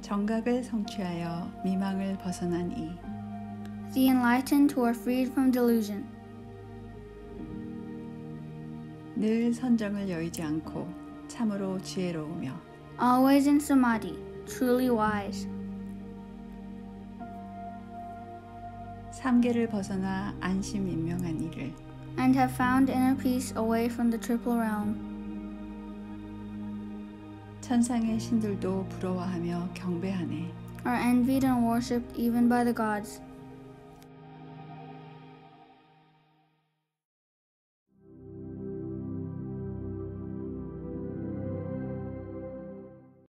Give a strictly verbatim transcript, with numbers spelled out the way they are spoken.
정각을 성취하여 미망을 벗어난 이. The enlightened who are freed from delusion. 늘 선정을 여의지 않고 참으로 지혜로우며 Always in samadhi, truly wise. 삼계를 벗어나 안심 임명한 이를 And have found inner peace away from the triple realm. 천상의 신들도 부러워하며 경배하네. Are envied and worshipped even by the gods.